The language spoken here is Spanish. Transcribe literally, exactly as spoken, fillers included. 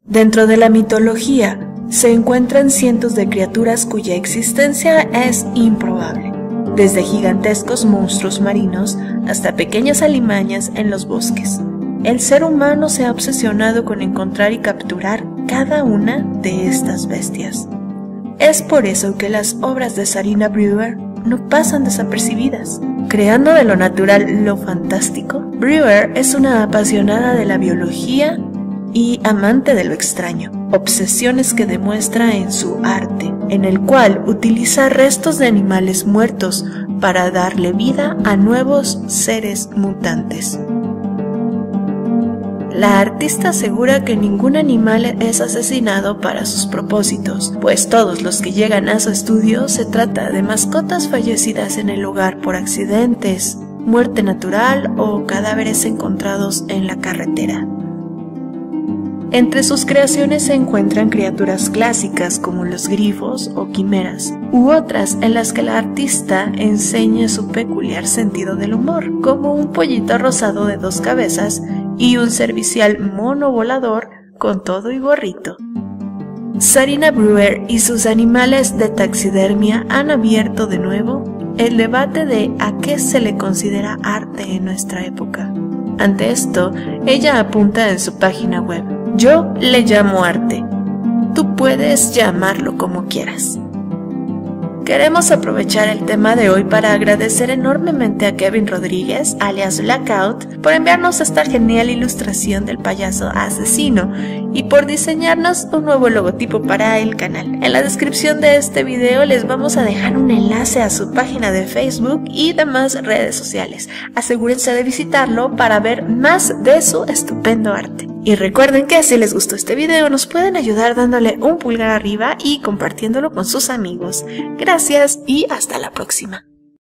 Dentro de la mitología se encuentran cientos de criaturas cuya existencia es improbable, desde gigantescos monstruos marinos hasta pequeñas alimañas en los bosques. El ser humano se ha obsesionado con encontrar y capturar cada una de estas bestias. Es por eso que las obras de Sarina Brewer no pasan desapercibidas. Creando de lo natural lo fantástico, Brewer es una apasionada de la biología y amante de lo extraño, obsesiones que demuestra en su arte, en el cual utiliza restos de animales muertos para darle vida a nuevos seres mutantes. La artista asegura que ningún animal es asesinado para sus propósitos, pues todos los que llegan a su estudio se trata de mascotas fallecidas en el lugar por accidentes, muerte natural o cadáveres encontrados en la carretera. Entre sus creaciones se encuentran criaturas clásicas como los grifos o quimeras, u otras en las que la artista enseña su peculiar sentido del humor, como un pollito rosado de dos cabezas y un servicial mono volador con todo y gorrito. Sarina Brewer y sus animales de taxidermia han abierto de nuevo el debate de a qué se le considera arte en nuestra época. Ante esto, ella apunta en su página web: yo le llamo arte. Tú puedes llamarlo como quieras. Queremos aprovechar el tema de hoy para agradecer enormemente a Kevin Rodríguez, alias Blackout, por enviarnos esta genial ilustración del payaso asesino y por diseñarnos un nuevo logotipo para el canal. En la descripción de este video les vamos a dejar un enlace a su página de Facebook y demás redes sociales. Asegúrense de visitarlo para ver más de su estupendo arte. Y recuerden que si les gustó este video nos pueden ayudar dándole un pulgar arriba y compartiéndolo con sus amigos. Gracias y hasta la próxima.